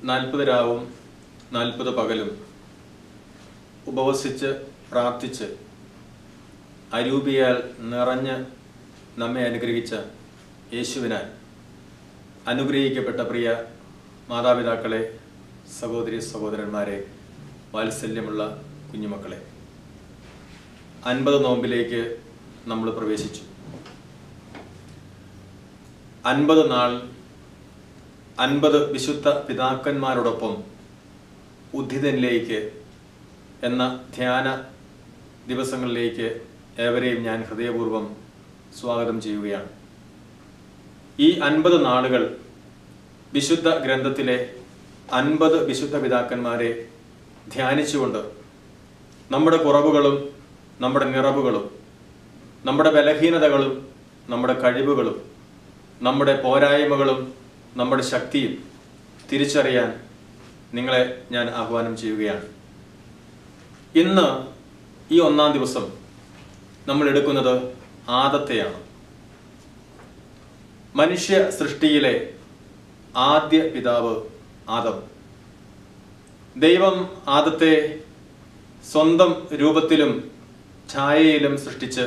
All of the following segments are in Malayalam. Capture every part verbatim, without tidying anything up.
നാൽപ്പത് രാവും നാൽപ്പത് പകലും ഉപവസിച്ച് പ്രാർത്ഥിച്ച് അരൂപിയാൽ നിറഞ്ഞ് നമ്മെ അനുഗ്രഹിച്ച യേശുവിനാൽ അനുഗ്രഹിക്കപ്പെട്ട പ്രിയ മാതാപിതാക്കളെ, സഹോദരി സഹോദരന്മാരെ, വാത്സല്യമുള്ള കുഞ്ഞുമക്കളെ, അൻപത് നോമ്പിലേക്ക് നമ്മൾ പ്രവേശിച്ചു. അൻപത് നാൾ അൻപത് വിശുദ്ധ പിതാക്കന്മാരോടൊപ്പം ഉദ്ധിതനിലേക്ക് എന്ന ധ്യാന ദിവസങ്ങളിലേക്ക് ഏവരെയും ഞാൻ ഹൃദയപൂർവ്വം സ്വാഗതം ചെയ്യുകയാണ്. ഈ അൻപത് നാളുകൾ വിശുദ്ധ ഗ്രന്ഥത്തിലെ അൻപത് വിശുദ്ധ പിതാക്കന്മാരെ ധ്യാനിച്ചുകൊണ്ട് നമ്മുടെ കുറവുകളും നമ്മുടെ നിറവുകളും നമ്മുടെ ബലഹീനതകളും നമ്മുടെ കഴിവുകളും നമ്മുടെ പോരായ്മകളും നമ്മുടെ ശക്തിയും തിരിച്ചറിയാൻ നിങ്ങളെ ഞാൻ ആഹ്വാനം ചെയ്യുകയാണ്. ഇന്ന് ഈ ഒന്നാം ദിവസം നമ്മൾ എടുക്കുന്നത് ആദത്തെയാണ്. മനുഷ്യ സൃഷ്ടിയിലെ ആദ്യ പിതാവ് ആദം. ദൈവം ആദത്തെ സ്വന്തം രൂപത്തിലും ഛായയിലും സൃഷ്ടിച്ച്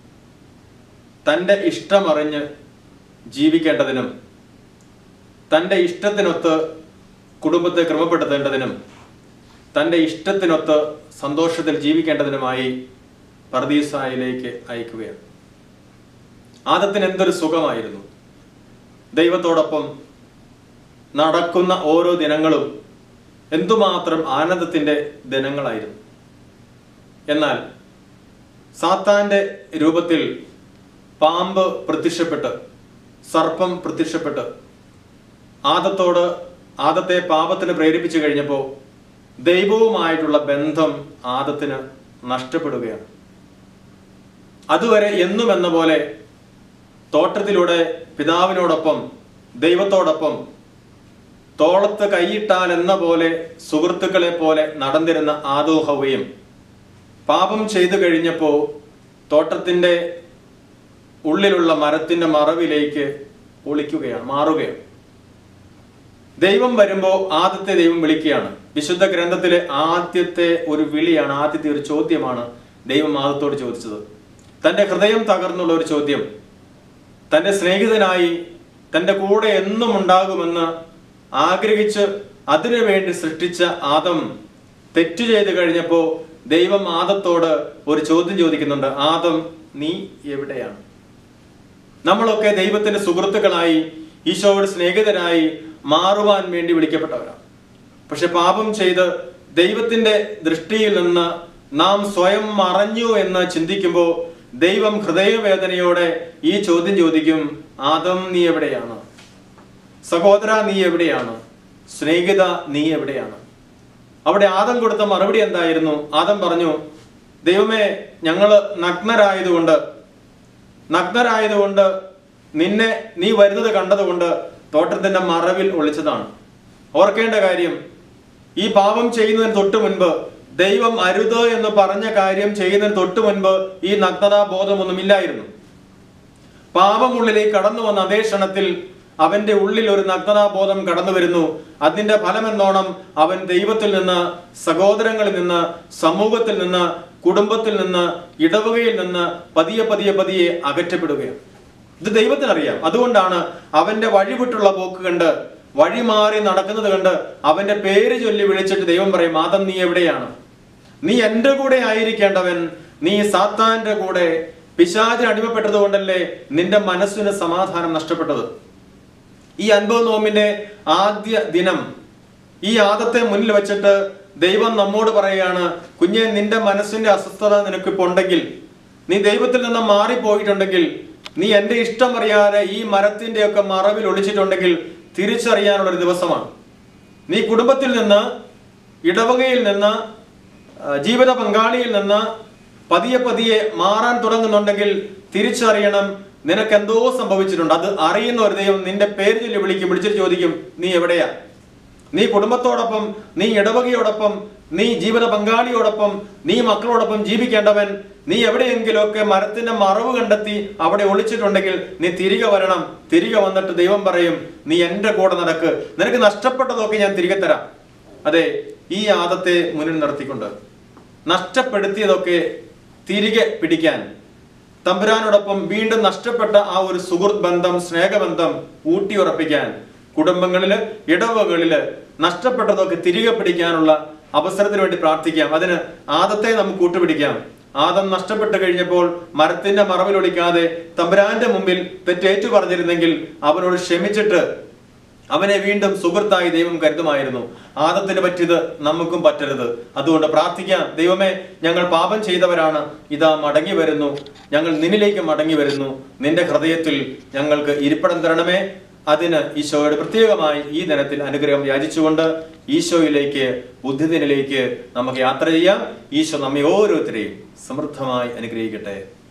തൻ്റെ ഇഷ്ടമറിഞ്ഞ് ജീവിക്കേണ്ടതിനും തൻ്റെ ഇഷ്ടത്തിനൊത്ത് കുടുംബത്തെ ക്രമപ്പെടുത്തേണ്ടതിനും തൻ്റെ ഇഷ്ടത്തിനൊത്ത് സന്തോഷത്തിൽ ജീവിക്കേണ്ടതിനുമായി പർദീസായിലേക്ക് അയക്കുകയാണ്. ആദത്തിന് എന്തൊരു സുഖമായിരുന്നു! ദൈവത്തോടൊപ്പം നടക്കുന്ന ഓരോ ദിനങ്ങളും എന്തുമാത്രം ആനന്ദത്തിൻ്റെ ദിനങ്ങളായിരുന്നു. എന്നാൽ സാത്താൻ്റെ രൂപത്തിൽ പാമ്പ് പ്രത്യക്ഷപ്പെട്ട്, സർപ്പം പ്രത്യക്ഷപ്പെട്ട് ആദത്തോട് ആദത്തെ പാപത്തിന് പ്രേരിപ്പിച്ചു കഴിഞ്ഞപ്പോൾ ദൈവവുമായിട്ടുള്ള ബന്ധം ആദത്തിന് നഷ്ടപ്പെടുകയാണ്. അതുവരെ എന്നും എന്ന പോലെ തോട്ടത്തിലൂടെ പിതാവിനോടൊപ്പം ദൈവത്തോടൊപ്പം തോളത്ത് കൈയിട്ടാൽ എന്ന പോലെ സുഹൃത്തുക്കളെ പോലെ നടന്നിരുന്ന ആദവും ഹവ്വയും പാപം ചെയ്തു കഴിഞ്ഞപ്പോൾ തോട്ടത്തിൻ്റെ ഉള്ളിലുള്ള മരത്തിന്റെ മറവിലേക്ക് ഒളിക്കുകയാണ്, മാറുകയാണ്. ദൈവം വരുമ്പോൾ ആദ്യത്തെ ദൈവം വിളിക്കുകയാണ്. വിശുദ്ധ ഗ്രന്ഥത്തിലെ ആദ്യത്തെ ഒരു വിളിയാണ്, ആദ്യത്തെ ഒരു ചോദ്യമാണ് ദൈവം ആദത്തോട് ചോദിച്ചത്. തൻ്റെ ഹൃദയം തകർന്നുള്ള ഒരു ചോദ്യം. തൻ്റെ സ്നേഹിതനായി തൻ്റെ കൂടെ എന്നും ഉണ്ടാകുമെന്ന് ആഗ്രഹിച്ച് അതിനു വേണ്ടി സൃഷ്ടിച്ച ആദം തെറ്റു ചെയ്ത് കഴിഞ്ഞപ്പോൾ ദൈവം ആദത്തോട് ഒരു ചോദ്യം ചോദിക്കുന്നുണ്ട്. ആദം, നീ എവിടെയാണ്? നമ്മളൊക്കെ ദൈവത്തിന്റെ സുഹൃത്തുക്കളായി ഈശോയുടെ സ്നേഹിതരായി മാറുവാൻ വേണ്ടി വിളിക്കപ്പെട്ടവരാണ്. പക്ഷെ പാപം ചെയ്ത് ദൈവത്തിന്റെ ദൃഷ്ടിയിൽ നിന്ന് നാം സ്വയം മറഞ്ഞു എന്ന് ചിന്തിക്കുമ്പോൾ ദൈവം ഹൃദയവേദനയോടെ ഈ ചോദ്യം ചോദിക്കും. ആദം, നീ എവിടെയാണ്? സഹോദര, നീ എവിടെയാണ്? സ്നേഹിത, നീ എവിടെയാണ്? അവിടെ ആദം കൊടുത്ത മറുപടി എന്തായിരുന്നു? ആദം പറഞ്ഞു, ദൈവമേ, ഞങ്ങള് നഗ്നരായതുകൊണ്ട് നഗ്നരായതുകൊണ്ട് നിന്നെ നീ വരുന്നത് കണ്ടതുകൊണ്ട് തോട്ടത്തിന്റെ മറവിൽ ഒളിച്ചതാണ്. ഓർക്കേണ്ട കാര്യം, ഈ പാപം ചെയ്യുന്നതിന് തൊട്ടു മുൻപ് ദൈവം അരുത് എന്ന് പറഞ്ഞ കാര്യം ചെയ്യുന്നതിന് തൊട്ടു മുൻപ് ഈ നഗ്നതാ ബോധമൊന്നുമില്ലായിരുന്നു. പാപമുള്ളിലേക്ക് കടന്നു വന്ന അതേ ക്ഷണത്തിൽ അവന്റെ ഉള്ളിൽ ഒരു നഗ്നതാ ബോധം കടന്നു വരുന്നു. അതിന്റെ ഫലമെന്നോണം അവൻ ദൈവത്തിൽ നിന്ന്, സഹോദരങ്ങളിൽ നിന്ന്, സമൂഹത്തിൽ നിന്ന്, കുടുംബത്തിൽ നിന്ന്, ഇടവകയിൽ നിന്ന് പതിയെ പതിയെ പതിയെ അകറ്റപ്പെടുകയാണ്. ഇത് ദൈവത്തിനറിയാം. അതുകൊണ്ടാണ് അവന്റെ വഴിവിട്ടുള്ള പോക്ക് കണ്ട്, വഴി മാറി നടക്കുന്നത് കണ്ട് അവന്റെ പേര് ചൊല്ലി വിളിച്ചിട്ട് ദൈവം പറയും, ആദം, നീ എവിടെയാണ്? നീ എന്റെ കൂടെ ആയിരിക്കേണ്ടവൻ, നീ സാത്താന്റെ കൂടെ പിശാചിന് അടിമപ്പെട്ടത് കൊണ്ടല്ലേ നിന്റെ മനസ്സിന് സമാധാനം നഷ്ടപ്പെട്ടത്. ഈ അൻപത് നോമ്പിന്റെ ആദ്യ ദിനം ഈ ആദത്തെ മുന്നിൽ വെച്ചിട്ട് ദൈവം നമ്മോട് പറയുകയാണ്, കുഞ്ഞെ, നിന്റെ മനസ്സിന്റെ അസ്വസ്ഥത നിനക്കിപ്പോ ഉണ്ടെങ്കിൽ, നീ ദൈവത്തിൽ നിന്ന് മാറിപ്പോയിട്ടുണ്ടെങ്കിൽ, നീ എന്റെ ഇഷ്ടം അറിയാതെ ഈ മരത്തിന്റെ ഒക്കെ മറവിൽ ഒളിച്ചിട്ടുണ്ടെങ്കിൽ തിരിച്ചറിയാനുള്ളൊരു ദിവസമാണ്. നീ കുടുംബത്തിൽ നിന്ന്, ഇടവകയിൽ നിന്ന്, ജീവിത പങ്കാളിയിൽ നിന്ന് പതിയെ പതിയെ മാറാൻ തുടങ്ങുന്നുണ്ടെങ്കിൽ തിരിച്ചറിയണം, നിനക്ക് എന്തോ സംഭവിച്ചിട്ടുണ്ട്. അത് അറിയുന്ന ഒരു ദൈവം നിന്റെ പേര് ചൊല്ലി വിളിക്കും, വിളിച്ചിട്ട് ചോദിക്കും, നീ എവിടെയാ? നീ കുടുംബത്തോടൊപ്പം, നീ ഇടവകയോടൊപ്പം, നീ ജീവിത പങ്കാളിയോടൊപ്പം, നീ മക്കളോടൊപ്പം ജീവിക്കേണ്ടവൻ, നീ എവിടെയെങ്കിലുമൊക്കെ മരത്തിന്റെ മറവ് കണ്ടെത്തി അവിടെ ഒളിച്ചിട്ടുണ്ടെങ്കിൽ നീ തിരികെ വരണം. തിരികെ വന്നിട്ട് ദൈവം പറയും, നീ എന്റെ കൂടെ നടക്ക്, നിനക്ക് നഷ്ടപ്പെട്ടതൊക്കെ ഞാൻ തിരികെ തരാം. അതെ, ഈ ആദത്തെ മുന്നിൽ നിർത്തിക്കൊണ്ട് നഷ്ടപ്പെടുത്തിയതൊക്കെ തിരികെ പിടിക്കാൻ, തമ്പുരാനോടൊപ്പം വീണ്ടും നഷ്ടപ്പെട്ട ആ ഒരു സുഹൃത്ത് ബന്ധം, സ്നേഹബന്ധം ഊട്ടിയുറപ്പിക്കാൻ, കുടുംബങ്ങളില്, ഇടവകളില് നഷ്ടപ്പെട്ടതൊക്കെ തിരികെ പിടിക്കാനുള്ള അവസരത്തിന് വേണ്ടി പ്രാർത്ഥിക്കാം. അതിന് ആദത്തെ നമുക്ക് കൂട്ടുപിടിക്കാം. ആദം നഷ്ടപ്പെട്ടു കഴിഞ്ഞപ്പോൾ മരത്തിന്റെ മറവിലൊളിക്കാതെ തമ്പുരാന്റെ മുമ്പിൽ തെറ്റേറ്റു പറഞ്ഞിരുന്നെങ്കിൽ അവനോട് ക്ഷമിച്ചിട്ട് അവനെ വീണ്ടും സുഹൃത്തായി ദൈവം കരുതുമായിരുന്നു. ആദത്തിന് പറ്റിയത് നമുക്കും പറ്റരുത്. അതുകൊണ്ട് പ്രാർത്ഥിക്കാം, ദൈവമേ, ഞങ്ങൾ പാപം ചെയ്തവരാണ്, ഇതാ മടങ്ങി വരുന്നു, ഞങ്ങൾ നിന്നിലേക്ക് മടങ്ങി വരുന്നു, നിന്റെ ഹൃദയത്തിൽ ഞങ്ങൾക്ക് ഇരിപ്പിടം തരണമേ. അതിന് ഈശോയുടെ പ്രത്യേകമായി ഈ ദിനത്തിൽ അനുഗ്രഹം യാചിച്ചുകൊണ്ട് ഈശോയിലേക്ക്, ബുദ്ധിദിനിലേക്ക് നമുക്ക് യാത്ര ചെയ്യാം. ഈശോ നമ്മെ ഓരോരുത്തരെയും സമൃദ്ധമായി അനുഗ്രഹിക്കട്ടെ.